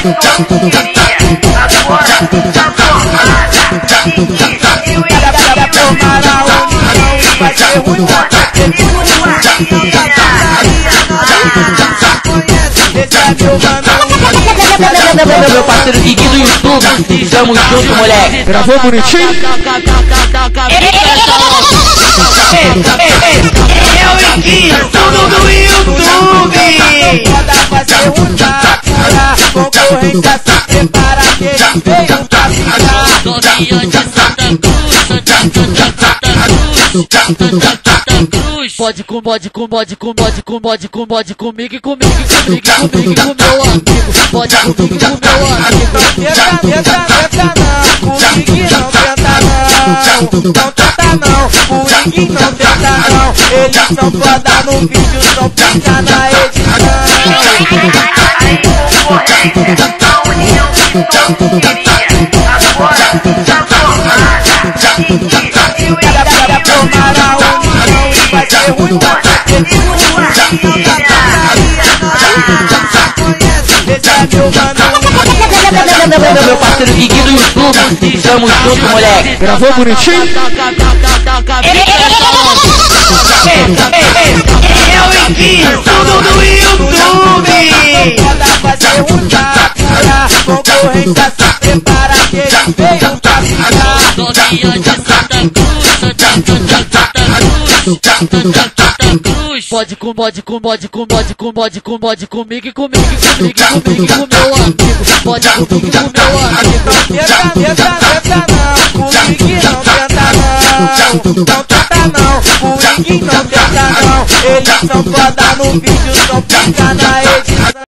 Meu parceiro Guigui do YouTube, tamo junto, moleque. Gravou bonitinho? É o Guigui, tudo do YouTube. Pode fazer um tapa, concorrência se prepara que ele veio pra ficar. Novinha de Santa Cruz, Santa Cruz. Pode com bode, com bode, com bode, com bode, com bode, comigo e comigo, comigo, comigo, com meu amigo. Pode comigo, com meu amigo. Tenta não, comigo não tenta não. Não tenta não, comigo não tenta não. Eles são foda no vídeo, são pica na edição. Meu parceiro Guigui do YouTube, tamo junto, moleque. Gravou bonitinho? É o Guigui, tudo do YouTube. Pode fazer um tapa, concorrência se prepara que ele veio pra ficar. Novinha de Santa Cruz. Pode com bode, com bode, com bode, com bode, com bode, comigo e comigo, comigo, comigo, com meu amigo. Pode comigo, com meu amigo. Tenta não, comigo não tenta não. Não tenta não, comigo não tenta não. Eles são foda no vídeo, são pica na edição.